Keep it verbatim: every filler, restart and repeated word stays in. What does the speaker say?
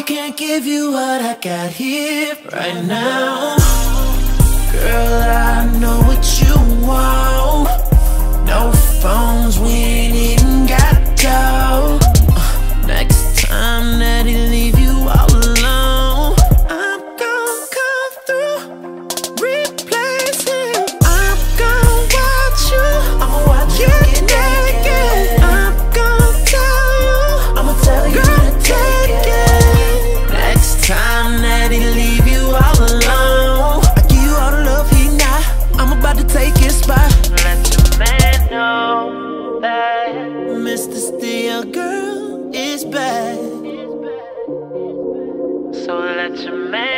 can't give you what I got here right now. Girl, I know what you want. No phones, we ain't even gotta go. uh, Next time that he leave you all alone, I'm gon' come through, replace him. I'm gon' watch you, I'ma watch you get naked. I'm gon' tell you, I'ma tell you to take it. Next time that he leave you all alone, I give you all the love he not. I'm about to take his spot. Let your man know that Mister Steel Girl is back. So let your man